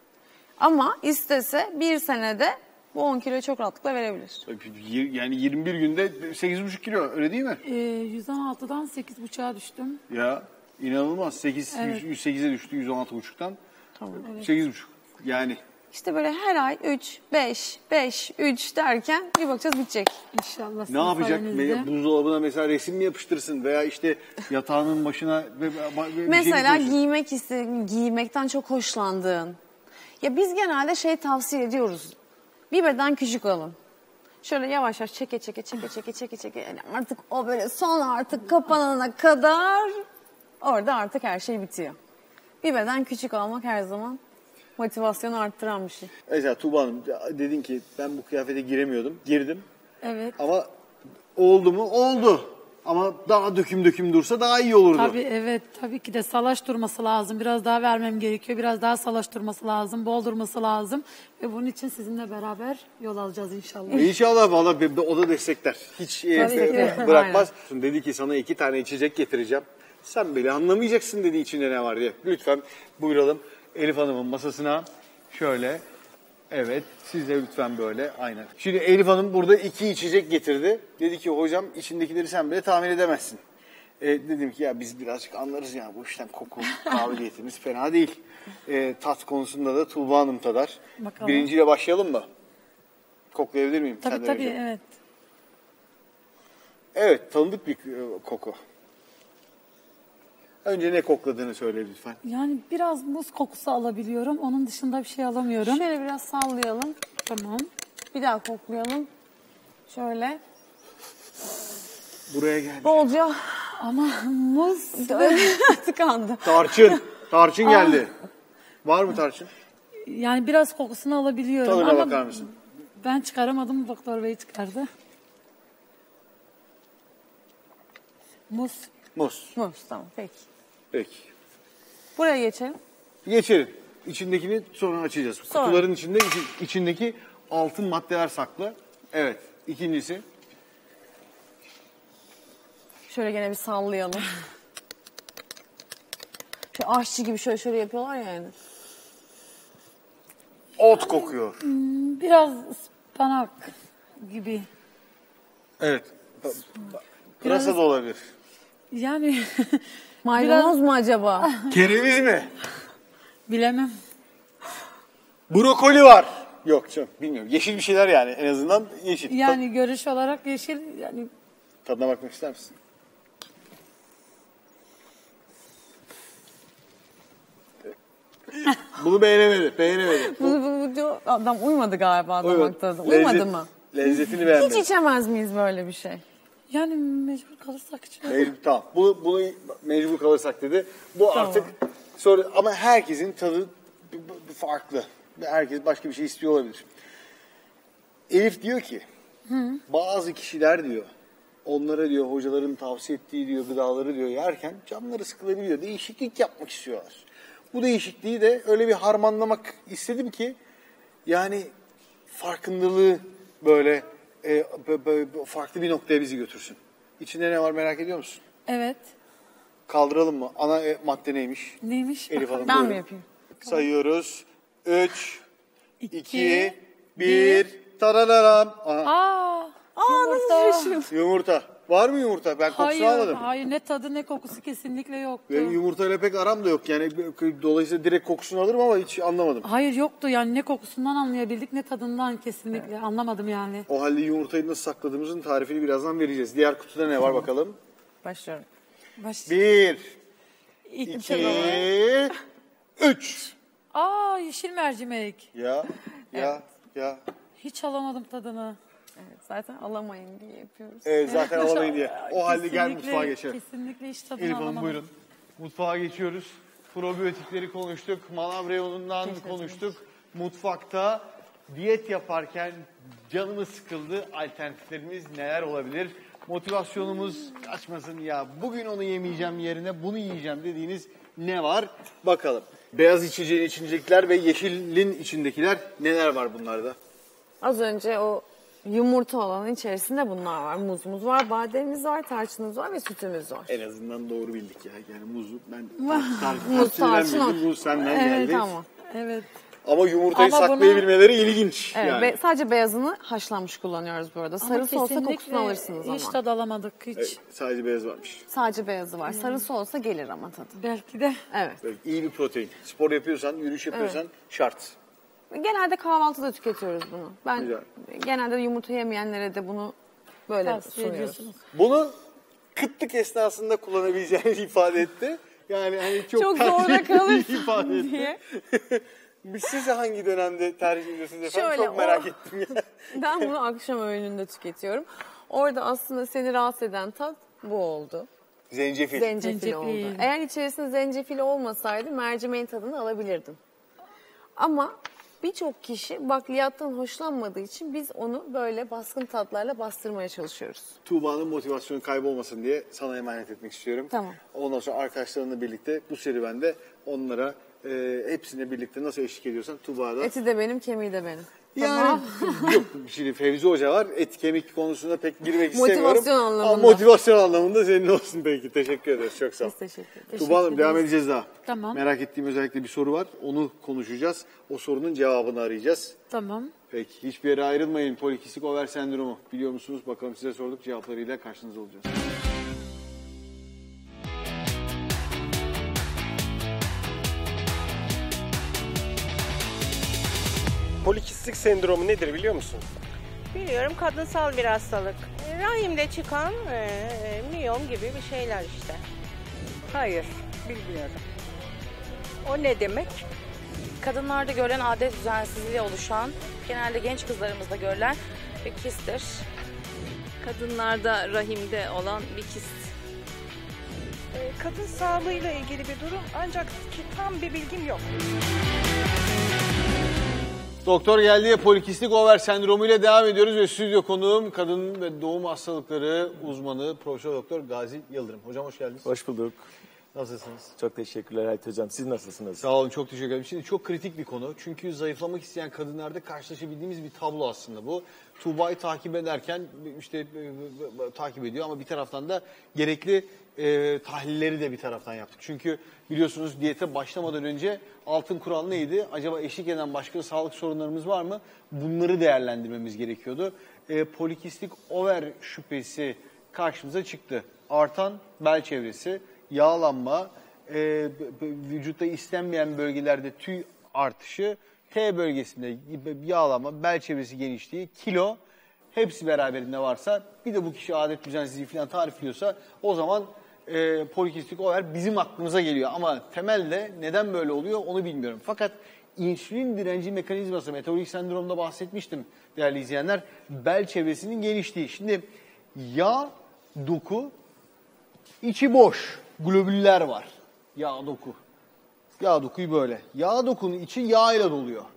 Ama istese bir senede bu 10 kiloyu çok rahatlıkla verebilir. Yani 21 günde 8,5 kilo öyle değil mi? 116'dan 8,5'a düştüm. Ya inanılmaz. Evet. 108'e düştü 116,5'tan. Tamam. Evet. 8,5 yani. İşte böyle her ay 3, 5, 5, 3 derken bir bakacağız bitecek. İnşallah. Ne yapacak? Buzdolabına mesela resim mi yapıştırsın veya işte yatağının başına mesela giymekten çok hoşlandığın. Ya biz genelde tavsiye ediyoruz. Bir beden küçük alın. Şöyle yavaş yavaş çeke. Yani artık o böyle son artık kapanana kadar orada artık her şey bitiyor. Bir beden küçük almak her zaman motivasyonu arttıran bir şey. Mesela Tuğba Hanım dedin ki ben bu kıyafete giremiyordum. Girdim. Evet. Ama oldu mu? Oldu. Ama daha döküm dursa daha iyi olurdu. Tabii evet. Tabii ki de salaş durması lazım. Biraz daha vermem gerekiyor. Biraz daha salaş durması lazım. Bol durması lazım. Ve bunun için sizinle beraber yol alacağız inşallah. İnşallah vallahi o da destekler. Hiç bırakmaz. Dedi ki sana 2 tane içecek getireceğim. Sen bile anlamayacaksın dedi içinde ne var diye. Lütfen buyuralım Elif Hanım'ın masasına. Şöyle. Evet, siz de lütfen böyle, aynen. Şimdi Elif Hanım burada 2 içecek getirdi. Dedi ki hocam içindekileri sen bile tahmin edemezsin. Dedim ki ya biz birazcık anlarız ya bu işten, koku, kabiliyetimiz fena değil. Tat konusunda da Tuğba Hanım tadar. Bakalım. Birinciyle başlayalım mı? Koklayabilir miyim? Tabii evet. Evet, tanıdık bir koku. Önce ne kokladığını söyle lütfen. Yani biraz muz kokusu alabiliyorum. Onun dışında bir şey alamıyorum. Şöyle biraz sallayalım. Tamam. Bir daha koklayalım. Şöyle. Buraya geldi. Bolca. Ama muz tıkandı. Tarçın geldi. Var mı tarçın? Yani biraz kokusunu alabiliyorum. Tadına ama bakar mısın? Ben çıkaramadım. Doktor Bey çıkardı. Muz. Tamam peki. Peki. Buraya geçelim. Geçelim. İçindekini sonra açacağız. Sonra. Kutuların içindeki altın maddeler saklı. Evet. İkincisi. Şöyle gene bir sallayalım. Şöyle aşçı gibi şöyle yapıyorlar ya yani. Ot kokuyor. Biraz ıspanak gibi. Evet. Pırasa da olabilir. Yani maydanoz mu acaba? Kereviz mi? Bilemem. Brokoli var. Yok canım bilmiyorum. Yeşil bir şeyler yani en azından yeşil. Yani görüş olarak yeşil yani. Tadına bakmak ister misin? Bunu beğenemedi. Bu adam uymadı galiba damak tadı. Uymadı mı? Lezzetini beğenmedi. Hiç içemez miyiz böyle bir şey? Yani mecbur kalırsak içelim. Tamam. Bunu mecbur kalırsak dedi. Bu tamam. Artık sonra ama herkesin tadı farklı. Herkes başka bir şey istiyor olabilir. Elif diyor ki bazı kişiler diyor onlara diyor hocaların tavsiye ettiği diyor gıdaları diyor yerken canları sıkılabiliyor. Değişiklik yapmak istiyorlar. Bu değişikliği de öyle bir harmanlamak istedim ki yani farkındalığı böyle farklı bir noktaya bizi götürsün. İçinde ne var merak ediyor musun? Evet. Kaldıralım mı? Ana madde neymiş? Neymiş? Elif Hanım Ben buyurun. mi yapayım? Sayıyoruz. 3, 2, 1. Tarararam. Nasıl şaşırdın? Yumurta. Var mı yumurta? Ben kokusunu almadım. Hayır, ne tadı ne kokusu kesinlikle yoktu. Benim yumurtayla pek aram da yok. Yani dolayısıyla direkt kokusunu alırım ama hiç anlamadım. Hayır, yoktu yani, ne kokusundan anlayabildik ne tadından kesinlikle anlamadım yani. O halde yumurtayı nasıl sakladığımızın tarifini birazdan vereceğiz. Diğer kutuda ne var bakalım? Başlıyorum. 1, 2, 3. Yeşil mercimek. Ya. Hiç alamadım tadını. Evet, zaten alamayın diye yapıyoruz. Evet, zaten alamayın diye. O halde gel Kesinlikle, mutfağa geçelim. Kesinlikle hiç tadını Elif Hanım alamadım. buyurun. Mutfağa geçiyoruz. Probiyotikleri konuştuk. Malavra yolundan konuştuk. Mutfakta diyet yaparken canımız sıkıldı. Alternatiflerimiz neler olabilir? Motivasyonumuz kaçmasın ya. Bugün onu yemeyeceğim yerine bunu yiyeceğim dediğiniz ne var? Bakalım. Beyaz içeceğin içindekiler ve yeşilin içindekiler neler var bunlarda? Az önce o yumurta olanın içerisinde bunlar var. Muzumuz var, bademimiz var, tarçınımız var ve sütümüz var. En azından doğru bildik ya. Yani muzu ben Muz, tarçın o. muz senden geldi. Tamam. Evet. Ama yumurtayı Ama saklayabilmeleri ilginç. Evet, yani. sadece beyazını haşlanmış kullanıyoruz bu arada. Sarısı olsa kesinlikle kokusunu alırsınız ama. hiç tad alamadık hiç. Evet, sadece beyaz varmış. Sadece beyazı var. Sarısı olsa gelir ama tadı. Belki de. Evet. Böyle iyi bir protein. Spor yapıyorsan, yürüyüş yapıyorsan şart. Genelde kahvaltıda tüketiyoruz bunu. Ben Güzel. genelde yumurta yemeyenlere de bunu böyle Tavsiye sunuyoruz. ediyorsunuz. Bunu kıtlık esnasında kullanabileceğini ifade etti. Yani hani çok zorda tercih kalırsın ifade etti. diye. Siz hangi dönemde tercih ediyorsunuz efendim? Şöyle, çok merak ettim ya. Ben bunu akşam öğününde tüketiyorum. Orada aslında seni rahatsız eden tat bu oldu. Zencefil. Zencefil oldu. Eğer içerisinde zencefil olmasaydı mercimeğin tadını alabilirdim. Ama birçok kişi bakliyattan hoşlanmadığı için biz onu böyle baskın tatlarla bastırmaya çalışıyoruz. Tuğba'nın motivasyonu kaybolmasın diye sana emanet etmek istiyorum. Tamam. Ondan sonra arkadaşlarınla birlikte bu serüvende onlara hepsine birlikte nasıl eşlik ediyorsan Tuğba'da. Eti de benim, kemiği de benim. Yani yok, şimdi Fevzi Hoca var. Et kemik konusunda pek girmek istemiyorum. Motivasyon anlamında. Ama motivasyon anlamında senin olsun peki. Teşekkür ederiz. Çok sağ ol. Biz teşekkür ederiz. Tuğba Hanım devam edeceğiz daha. Tamam. Merak ettiğim özellikle bir soru var. Onu konuşacağız. O sorunun cevabını arayacağız. Tamam. Peki. Hiçbir yere ayrılmayın. Polikistik over sendromu. Biliyor musunuz? Bakalım size sorduk. Cevaplarıyla karşınızda olacağız. Polikistik sendromu nedir biliyor musun? Biliyorum, kadınsal bir hastalık. Rahimde çıkan miyom gibi bir şeyler işte. Hayır, bilmiyorum. O ne demek? Kadınlarda görülen adet düzensizliği oluşan, genelde genç kızlarımızda görülen bir kisttir. Kadınlarda rahimde olan bir kist. Kadın sağlığıyla ilgili bir durum ancak ki tam bir bilgim yok. Doktor geldiği polikistik over sendromu ile devam ediyoruz ve stüdyo konuğum kadın ve doğum hastalıkları uzmanı Profesör Doktor Gazi Yıldırım. Hocam hoş geldiniz. Hoş bulduk. Nasılsınız? Çok teşekkürler Halit Hocam. Siz nasılsınız? Sağ olun, çok teşekkür ederim. Şimdi çok kritik bir konu. Çünkü zayıflamak isteyen kadınlarda karşılaşabildiğimiz bir tablo aslında bu. Tuğba'yı takip ederken işte takip ediyor ama bir taraftan da gerekli tahlilleri de bir taraftan yaptık. Çünkü biliyorsunuz diyete başlamadan önce altın kural neydi? Acaba eşlik eden başka sağlık sorunlarımız var mı? Bunları değerlendirmemiz gerekiyordu. Polikistik over şüphesi karşımıza çıktı. Artan bel çevresi, yağlanma, vücutta istenmeyen bölgelerde tüy artışı, T bölgesinde yağlanma, bel çevresi genişliği, kilo hepsi beraberinde varsa bir de bu kişi adet düzensizliği falan tarifliyorsa o zaman polikistik over bizim aklımıza geliyor. Ama temelde neden böyle oluyor onu bilmiyorum. Fakat insülin direnci mekanizması, metabolik sendromda bahsetmiştim değerli izleyenler, bel çevresinin genişliği. Şimdi yağ doku içi boş. Globüller var. Yağ doku. Yağ dokuyu böyle. Yağ dokunun içi yağ ile doluyor.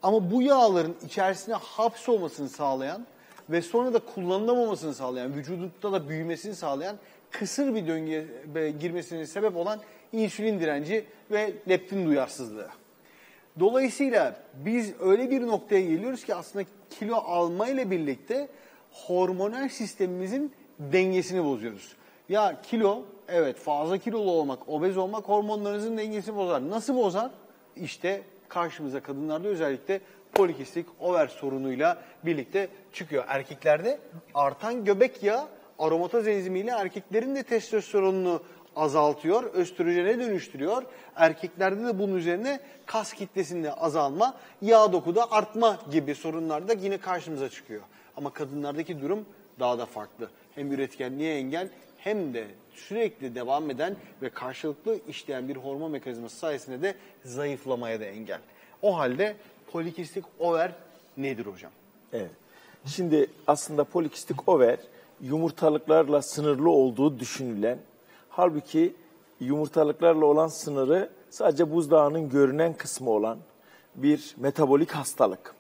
Ama bu yağların içerisine hapsolmasını sağlayan ve sonra da kullanılamamasını sağlayan, vücudunda da büyümesini sağlayan kısır bir döngüye girmesine sebep olan insülin direnci ve leptin duyarsızlığı. Dolayısıyla biz öyle bir noktaya geliyoruz ki aslında kilo almayla birlikte hormonal sistemimizin dengesini bozuyoruz. Ya kilo, evet fazla kilolu olmak, obez olmak hormonlarınızın dengesini bozar. Nasıl bozar? İşte karşımıza kadınlarda özellikle polikistik over sorunuyla birlikte çıkıyor. Erkeklerde artan göbek yağı aromataz enzimiyle erkeklerin de testosteronunu azaltıyor, östrojene dönüştürüyor. Erkeklerde de bunun üzerine kas kitlesinde azalma, yağ dokuda artma gibi sorunlar da yine karşımıza çıkıyor. Ama kadınlardaki durum daha da farklı. Hem üretkenliğe engel hem de sürekli devam eden ve karşılıklı işleyen bir hormon mekanizması sayesinde de zayıflamaya da engel. O halde polikistik over nedir hocam? Evet. Şimdi aslında polikistik over yumurtalıklarla sınırlı olduğu düşünülen, halbuki yumurtalıklarla olan sınırı sadece buzdağının görünen kısmı olan bir metabolik hastalık.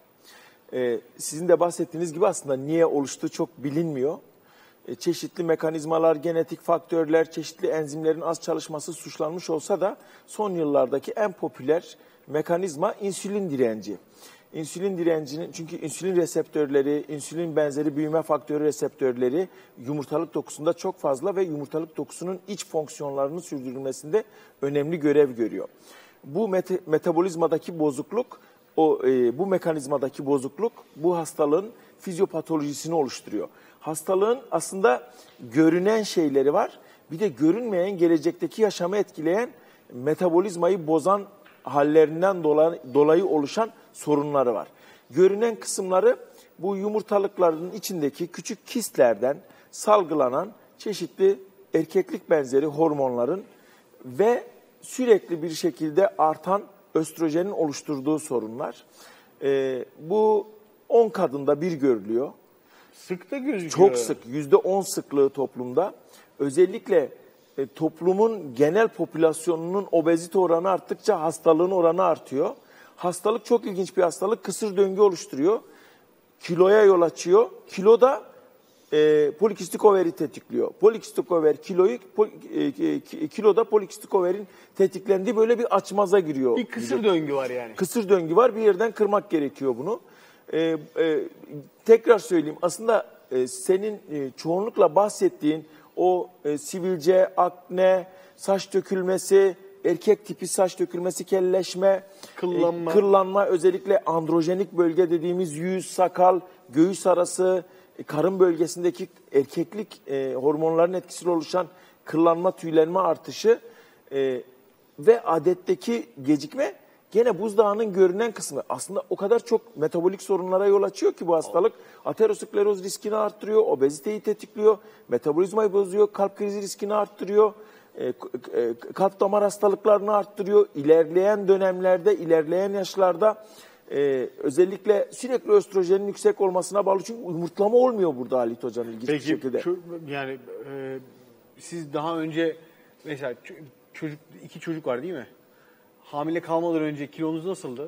Sizin de bahsettiğiniz gibi aslında niye oluştuğu çok bilinmiyor. Çeşitli mekanizmalar, genetik faktörler, çeşitli enzimlerin az çalışması suçlanmış olsa da son yıllardaki en popüler mekanizma insülin direnci. İnsülin direncinin, çünkü insülin reseptörleri, insülin benzeri büyüme faktörü reseptörleri yumurtalık dokusunda çok fazla ve yumurtalık dokusunun iç fonksiyonlarının sürdürülmesinde önemli görev görüyor. Bu metabolizmadaki bozukluk, bu mekanizmadaki bozukluk bu hastalığın fizyopatolojisini oluşturuyor. Hastalığın aslında görünen şeyleri var, bir de görünmeyen, gelecekteki yaşamı etkileyen, metabolizmayı bozan hallerinden dolayı oluşan sorunları var. Görünen kısımları bu yumurtalıkların içindeki küçük kistlerden salgılanan çeşitli erkeklik benzeri hormonların ve sürekli bir şekilde artan östrojenin oluşturduğu sorunlar. Bu 10 kadında bir görülüyor. Sık da gözüküyor. Çok sık, %10 sıklığı toplumda. Özellikle toplumun genel popülasyonunun obezite oranı arttıkça hastalığın oranı artıyor. Hastalık çok ilginç bir hastalık. Kısır döngü oluşturuyor. Kiloya yol açıyor. Kilo da polikistik overi tetikliyor. Polikistik over kiloda polikistik overin tetiklendiği böyle bir açmaza giriyor. Bir kısır döngü var yani. Kısır döngü var. Bir yerden kırmak gerekiyor bunu. Tekrar söyleyeyim. Aslında senin çoğunlukla bahsettiğin o sivilce, akne, saç dökülmesi, erkek tipi saç dökülmesi, kelleşme, kıllanma, özellikle androjenik bölge dediğimiz yüz, sakal, göğüs arası, karın bölgesindeki erkeklik hormonların etkisiyle oluşan kıllanma, tüylenme artışı ve adetteki gecikme gene buzdağının görünen kısmı. Aslında o kadar çok metabolik sorunlara yol açıyor ki bu hastalık. Ateroskleroz riskini arttırıyor, obeziteyi tetikliyor, metabolizmayı bozuyor, kalp krizi riskini arttırıyor, kalp damar hastalıklarını arttırıyor. İlerleyen dönemlerde, ilerleyen yaşlarda özellikle sürekli östrojenin yüksek olmasına bağlı. Çünkü yumurtlama olmuyor burada Halit Hocam ilginç bir şekilde. Yani siz daha önce mesela iki çocuk var değil mi? Hamile kalmadan önce kilonuz nasıldı?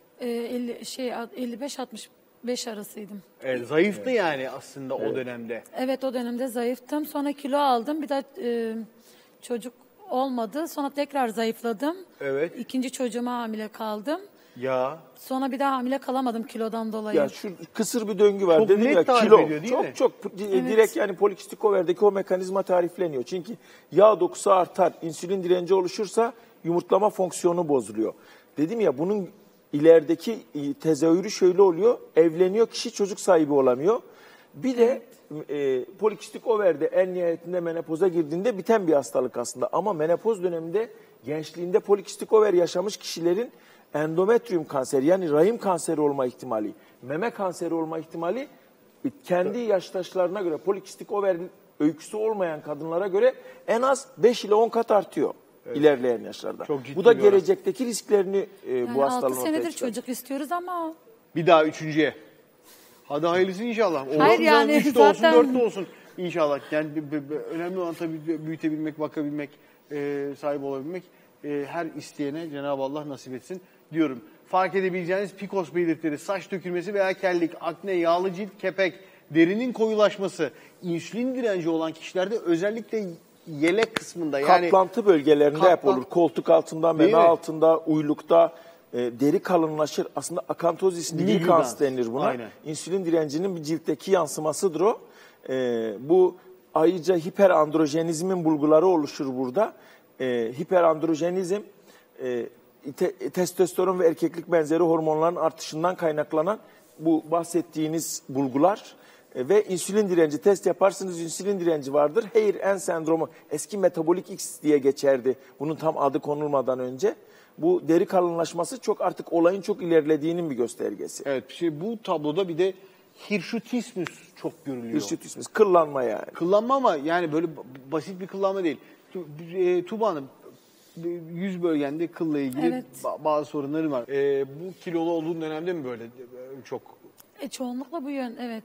55-65 arasıydım. Zayıftı yani aslında o dönemde. Evet, o dönemde zayıftım. Sonra kilo aldım. Bir de çocuk olmadı. Sonra tekrar zayıfladım. Evet. İkinci çocuğuma hamile kaldım. Ya. Sonra bir daha hamile kalamadım kilodan dolayı. Ya şu kısır bir döngü var çok dedim net ya, tarif kilo ediyor, değil mi? çok direkt yani polikistik overdeki o mekanizma tarifleniyor. Çünkü yağ dokusu artar, insülin direnci oluşursa yumurtlama fonksiyonu bozuluyor. Dedim ya, bunun ilerideki tezahürü şöyle oluyor. Evleniyor kişi, çocuk sahibi olamıyor. Bir de polikistik overde en nihayetinde menopoza girdiğinde biten bir hastalık aslında. Ama menopoz döneminde gençliğinde polikistik over yaşamış kişilerin endometrium kanseri, yani rahim kanseri olma ihtimali, meme kanseri olma ihtimali kendi yaştaşlarına göre, polikistik over öyküsü olmayan kadınlara göre en az 5 ile 10 kat artıyor. Evet. İlerleyen yaşlarda. Bu da gelecekteki risklerini bu hastalığın ortaya 6 senedir çıkar. çocuk istiyoruz ama... Bir daha üçüncüye. Hadi hayırlısı inşallah. Hayır yani 3'te olsun, 4'te olsun inşallah. Yani önemli olan tabii büyütebilmek, bakabilmek, sahip olabilmek. Her isteyene Cenab-ı Allah nasip etsin diyorum. fark edebileceğiniz PCOS belirtileri, saç dökülmesi veya kellik, akne, yağlı cilt, kepek, derinin koyulaşması, insülin direnci olan kişilerde özellikle yelek kısmında yani kaplantı bölgelerinde hep olur. Koltuk altında, meme altında, uylukta deri kalınlaşır. Aslında akantozis nigricans denir buna. Aynen. İnsülin direncinin bir ciltteki yansımasıdır o. Bu ayrıca hiperandrojenizmin bulguları oluşur burada. Hiperandrojenizm testosteron ve erkeklik benzeri hormonların artışından kaynaklanan bu bahsettiğiniz bulgular ve insülin direnci test yaparsınız, insülin direnci vardır. Hayır-En sendromu, eski metabolik X diye geçerdi bunun tam adı konulmadan önce. Bu deri kalınlaşması artık olayın çok ilerlediğinin bir göstergesi. Evet, bu tabloda bir de hirsutismus çok görülüyor. Hirsutismus, kıllanma yani. Kıllanma ama yani böyle basit bir kıllanma değil. Tuğba Hanım, yüz bölgende kılla ilgili bazı sorunları var. Bu kilolu olduğun dönemde mi böyle çok? Çoğunlukla bu yön, evet.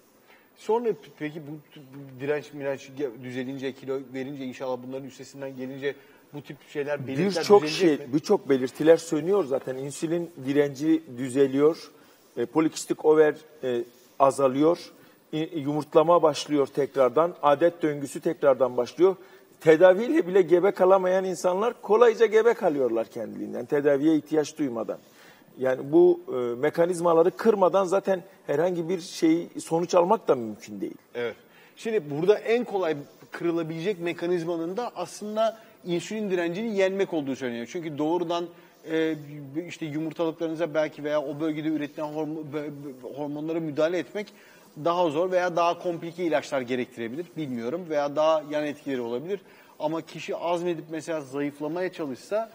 Sonra peki bu direnç düzelince, kilo verince, inşallah bunların üstesinden gelince bu tip şeyler, belirtiler düzelecek mi? Birçok belirtiler sönüyor zaten. İnsülin direnci düzeliyor, polikistik over azalıyor, yumurtlama başlıyor tekrardan, adet döngüsü tekrardan başlıyor. Tedaviyle bile gebe kalamayan insanlar kolayca gebe kalıyorlar kendiliğinden, tedaviye ihtiyaç duymadan. Yani bu mekanizmaları kırmadan zaten herhangi bir sonuç almak da mümkün değil. Evet. Şimdi burada en kolay kırılabilecek mekanizmanın da aslında insülin direncini yenmek olduğu söyleniyor. Çünkü doğrudan işte yumurtalıklarınıza belki veya o bölgede üretilen hormonlara müdahale etmek daha zor veya daha komplike ilaçlar gerektirebilir. Bilmiyorum, veya daha yan etkileri olabilir. Ama kişi azmedip mesela zayıflamaya çalışsa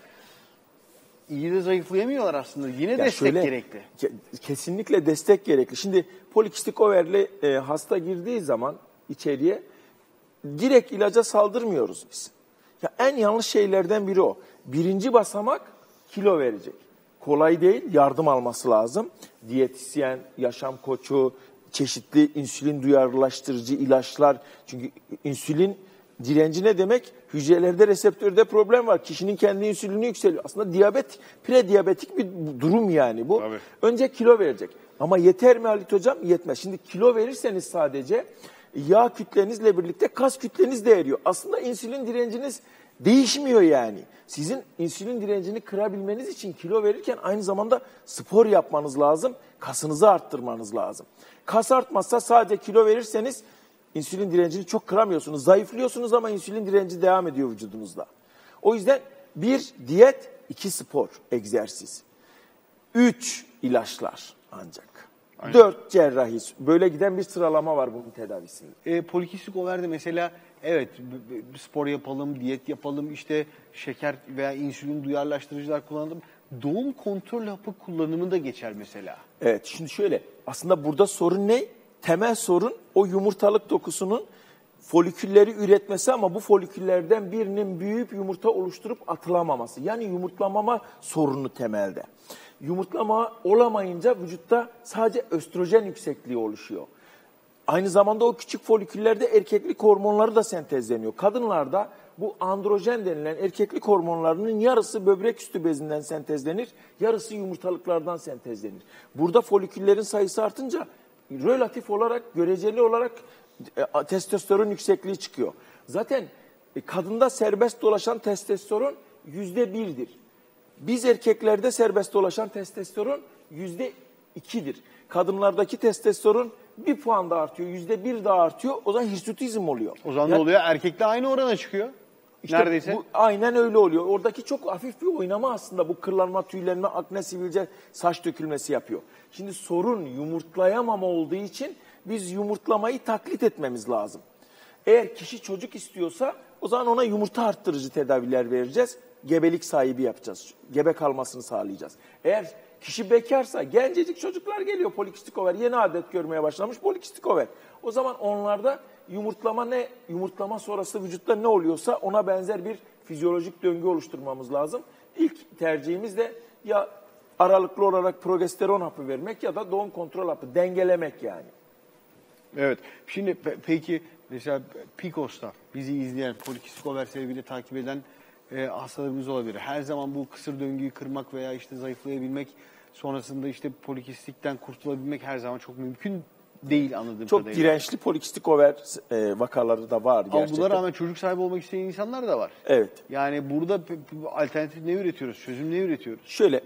iyi de zayıflayamıyorlar aslında. Yine destek gerekli. Kesinlikle destek gerekli. Şimdi polikistik overli hasta girdiği zaman içeriye direkt ilaca saldırmıyoruz biz. Ya en yanlış şeylerden biri o. Birinci basamak kilo verecek. Kolay değil, yardım alması lazım. Diyetisyen, yaşam koçu, çeşitli insülin duyarlılaştırıcı ilaçlar. Çünkü insülin direnci ne demek? Hücrelerde, reseptörde problem var. Kişinin kendi insülini yükseliyor. Aslında prediyabetik bir durum yani bu. Tabii. Önce kilo verecek. Ama yeter mi Halit Hocam? Yetmez. Şimdi kilo verirseniz sadece yağ kütlenizle birlikte kas kütleniz de eriyor. Aslında insülin direnciniz değişmiyor yani. Sizin insülin direncini kırabilmeniz için kilo verirken aynı zamanda spor yapmanız lazım. Kasınızı arttırmanız lazım. Kas artmazsa sadece kilo verirseniz insülin direncini çok kıramıyorsunuz. Zayıflıyorsunuz ama insülin direnci devam ediyor vücudunuzda. O yüzden 1 diyet, 2 spor, egzersiz. 3 ilaçlar ancak. Aynen. 4 cerrahi. Böyle giden bir sıralama var bunun tedavisinde. Polikistik overde mesela evet spor yapalım, diyet yapalım, işte şeker veya insülin duyarlaştırıcılar kullanalım. Doğum kontrol hapı kullanımı da geçer mesela. Evet, şimdi şöyle, aslında burada sorun ne? Temel sorun o yumurtalık dokusunun folikülleri üretmesi ama bu foliküllerden birinin büyüyüp yumurta oluşturup atılamaması. Yani yumurtlamama sorunu temelde. Yumurtlama olamayınca vücutta sadece östrojen yüksekliği oluşuyor. Aynı zamanda o küçük foliküllerde erkeklik hormonları da sentezleniyor. Kadınlarda bu androjen denilen erkeklik hormonlarının yarısı böbrek üstü bezinden sentezlenir, yarısı yumurtalıklardan sentezlenir. Burada foliküllerin sayısı artınca relatif olarak, göreceli olarak testosteron yüksekliği çıkıyor. Zaten kadında serbest dolaşan testosteron %1'dir. Biz erkeklerde serbest dolaşan testosteron %2'dir. Kadınlardaki testosteron 1 puan da artıyor, %1 daha artıyor. O zaman hirsutizm oluyor. O zaman ne oluyor? Erkekte aynı orana çıkıyor. İşte neredeyse. Aynen öyle oluyor. Oradaki çok hafif bir oynama aslında bu kırlanma, tüylenme, akne, sivilce, saç dökülmesi yapıyor. Şimdi sorun yumurtlayamama olduğu için biz yumurtlamayı taklit etmemiz lazım. Eğer kişi çocuk istiyorsa o zaman ona yumurta arttırıcı tedaviler vereceğiz. Gebelik sahibi yapacağız. Gebe kalmasını sağlayacağız. Eğer kişi bekarsa gencecik çocuklar geliyor polikistik over. Yeni adet görmeye başlamış polikistik over. O zaman onlarda yumurtlama sonrası vücutta ne oluyorsa ona benzer bir fizyolojik döngü oluşturmamız lazım. İlk tercihimiz de ya aralıklı olarak progesteron hapı vermek ya da doğum kontrol hapı dengelemek yani. Evet. Şimdi peki mesela PCOS'ta bizi izleyen, polikistik over sebebiyle takip eden hastalarımız olabilir. Her zaman bu kısır döngüyü kırmak veya işte zayıflayabilmek, sonrasında işte polikistikten kurtulabilmek her zaman çok mümkün değil anladığım Çok kadarıyla. dirençli polikistik over vakaları da var Ama gerçekten. buna rağmen çocuk sahibi olmak isteyen insanlar da var. Evet. Yani burada alternatif ne üretiyoruz? Çözüm ne üretiyoruz? Şöyle,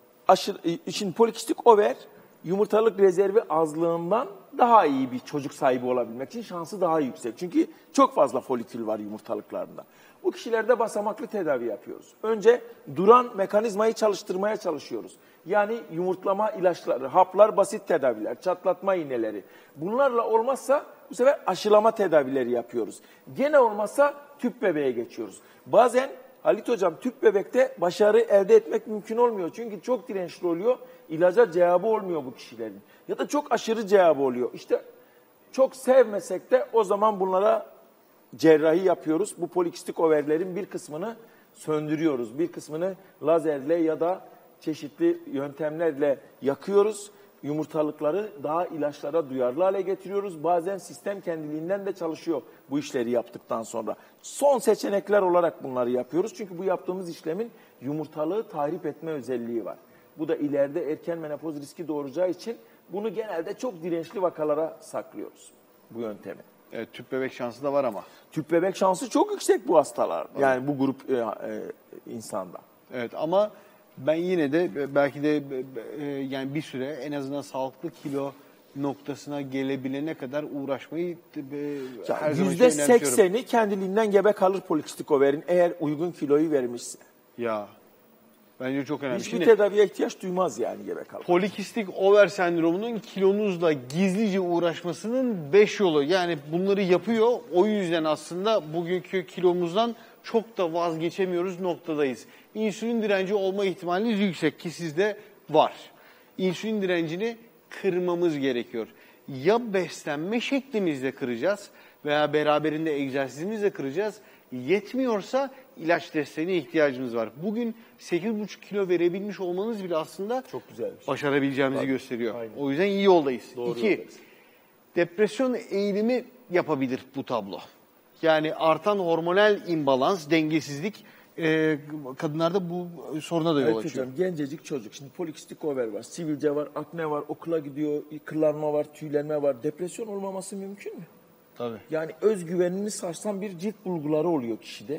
şimdi polikistik over yumurtalık rezervi azlığından daha iyi bir çocuk sahibi olabilmek için şansı daha yüksek. Çünkü çok fazla folikül var yumurtalıklarında. Bu kişilerde basamaklı tedavi yapıyoruz. Önce duran mekanizmayı çalıştırmaya çalışıyoruz. Yani yumurtlama ilaçları, haplar, basit tedaviler, çatlatma iğneleri. Bunlarla olmazsa bu sefer aşılama tedavileri yapıyoruz. Gene olmazsa tüp bebeğe geçiyoruz. Bazen Halit Hocam tüp bebekte başarı elde etmek mümkün olmuyor. Çünkü çok dirençli oluyor. İlaca cevabı olmuyor bu kişilerin. Ya da çok aşırı cevabı oluyor. İşte çok sevmesek de o zaman bunlara cerrahi yapıyoruz. Bu polikistik overlerin bir kısmını söndürüyoruz. Bir kısmını lazerle ya da çeşitli yöntemlerle yakıyoruz. Yumurtalıkları daha ilaçlara duyarlı hale getiriyoruz. Bazen sistem kendiliğinden de çalışıyor bu işleri yaptıktan sonra. Son seçenekler olarak bunları yapıyoruz. Çünkü bu yaptığımız işlemin yumurtalığı tahrip etme özelliği var. Bu da ileride erken menopoz riski doğuracağı için bunu genelde çok dirençli vakalara saklıyoruz bu yöntemi. Evet, tüp bebek şansı da var ama. Tüp bebek şansı çok yüksek bu hastalar. Yani bu grup insanda. Evet ama ben yine de belki de yani bir süre en azından sağlıklı kilo noktasına gelebilene kadar uğraşmayı her zaman %80'i kendiliğinden gebe kalır polikistik overin eğer uygun kiloyu vermişse. Ya bence çok önemli. Hiçbir tedaviye ihtiyaç duymaz yani gebe kalır. Polikistik over sendromunun kilonuzla gizlice uğraşmasının 5 yolu. Yani bunları yapıyor. O yüzden aslında bugünkü kilomuzdan çok da vazgeçemiyoruz noktadayız. İnsülin direnci olma ihtimaliniz yüksek ki sizde var. İnsülin direncini kırmamız gerekiyor. Ya beslenme şeklimizle kıracağız veya beraberinde egzersizimizle kıracağız. Yetmiyorsa ilaç desteğine ihtiyacımız var. Bugün 8,5 kilo verebilmiş olmanız bile aslında çok güzel başarabileceğimizi gösteriyor. Aynen. O yüzden iyi yoldayız. Doğru 2. yoldayız. Depresyon eğilimi yapabilir bu tablo. Yani artan hormonal imbalans, dengesizlik kadınlarda bu soruna da yol açıyor. Hocam, gencecik çocuk. Şimdi polikistik over var, sivilce var, akne var, okula gidiyor, kırlanma var, tüylenme var. Depresyon olmaması mümkün mü? Tabii. Yani özgüvenini sarsan bir cilt bulguları oluyor kişide.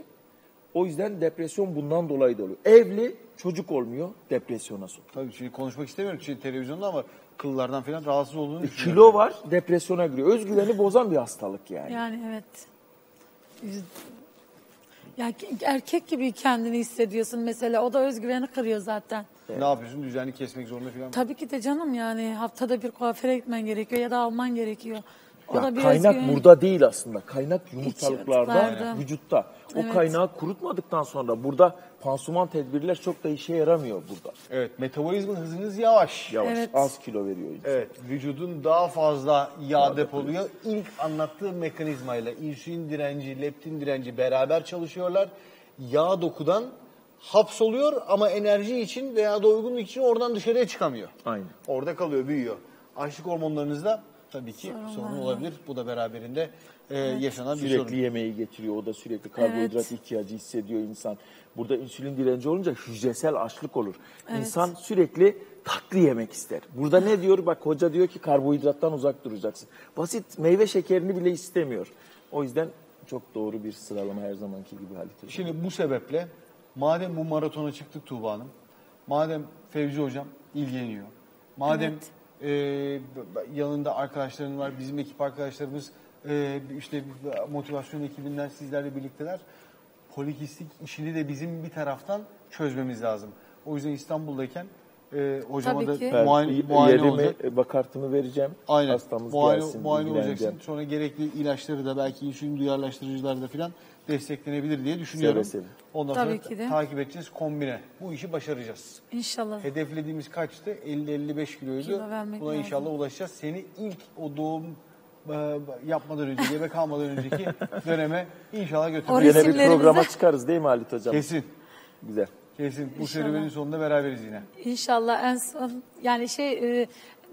O yüzden depresyon bundan dolayı da oluyor. Evli, çocuk olmuyor, depresyona sokuyor. Tabii şimdi konuşmak istemiyorum çünkü televizyonda ama kıllardan falan rahatsız olduğunu düşünüyorum. Kilo var, depresyona giriyor. Özgüveni bozan bir hastalık yani. Yani evet. Ya erkek gibi kendini hissediyorsun mesela. O da özgüveni kırıyor zaten. Evet. Ne yapıyorsun? Düzenli kesmek zorunda falan mı? Tabii ki de canım yani haftada bir kuaföre gitmen gerekiyor ya da alman gerekiyor. O da bir kaynak özgüven. burada değil aslında. Kaynak yumurtalıklarda, vücutta. O Evet. kaynağı kurutmadıktan sonra burada pansuman tedbirler çok da işe yaramıyor burada. Evet, metabolizma hızınız yavaş. Evet. Az kilo veriyor insan. Evet, vücudun daha fazla yağ depoluyor. İlk anlattığı mekanizmayla insülin direnci, leptin direnci beraber çalışıyorlar. Yağ dokudan hapsoluyor ama enerji için veya doygunluk için oradan dışarıya çıkamıyor. Aynen. Orada kalıyor, büyüyor. Açlık hormonlarınızda tabii ki sorun olabilir. Bu da beraberinde yaşanan bir sorun. Sürekli yemeği getiriyor. O da sürekli karbonhidrat ihtiyacı hissediyor insan. Burada insülin direnci olunca hücresel açlık olur. Evet. İnsan sürekli tatlı yemek ister. Burada ne diyor? Bak hoca diyor ki karbonhidrattan uzak duracaksın. Basit meyve şekerini bile istemiyor. O yüzden çok doğru bir sıralama her zamanki gibi Halit Hocam. Şimdi bu sebeple madem bu maratona çıktık Tuğba Hanım, madem Fevzi Hocam ilgileniyor, madem yanında arkadaşların var, bizim ekip arkadaşlarımız işte motivasyon ekibinden sizlerle birlikteler, polikistik işini de bizim bir taraftan çözmemiz lazım. O yüzden İstanbul'dayken hocama da muayene olacak. Bakartımı vereceğim. Aynen. Hastamız gelsin. Muayene olacaksın. Sonra gerekli ilaçları da belki insülin duyarlaştırıcılar da filan desteklenebilir diye düşünüyorum. Seve seve. Ondan Tabii sonra ki de. takip edeceğiz kombine. Bu işi başaracağız. İnşallah. Hedeflediğimiz kaçtı? 50-55 kiloydu. Kilo vermek Buna lazım. inşallah ulaşacağız. Seni ilk o doğum yapmadan önce, gebe kalmadan önceki döneme inşallah götüreceğiz. Yine bir programa çıkarız değil mi Halit Hocam? Kesin. Güzel. Kesin. Bu İnşallah. serüvenin sonunda beraberiz yine. İnşallah en son yani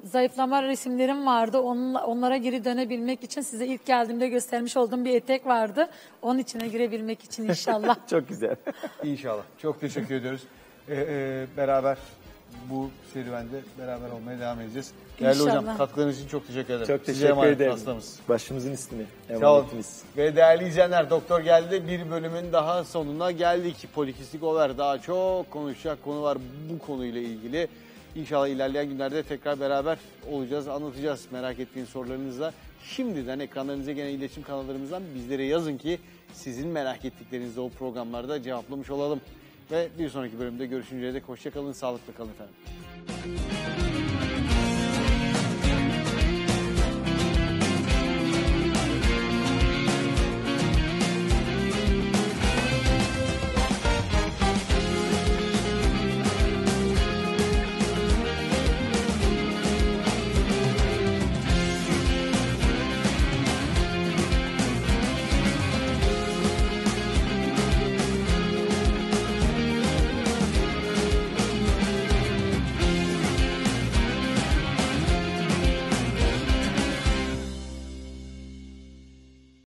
zayıflama resimlerim vardı. Onlara geri dönebilmek için size ilk geldiğimde göstermiş olduğum bir etek vardı. Onun içine girebilmek için inşallah. Çok güzel. İnşallah. Çok teşekkür ediyoruz. Beraber bu serüvende beraber olmaya devam edeceğiz. Değerli İnşallah. hocam, katkılarınız için çok teşekkür ederim. Çok Size teşekkür emanet ederim. hastamız. Başımızın üstüne. Sağ olun. Emanetimiz. Ve değerli izleyenler, Doktor Geldi bir bölümün daha sonuna geldik. Polikistik over, daha çok konuşacak konu var bu konuyla ilgili. İnşallah ilerleyen günlerde tekrar beraber olacağız, anlatacağız merak ettiğiniz sorularınızla. Şimdiden ekranlarınıza gelen iletişim kanallarımızdan bizlere yazın ki sizin merak ettiklerinizi o programlarda cevaplamış olalım. Ve bir sonraki bölümde görüşünceye dek hoşça kalın, sağlıklı kalın efendim.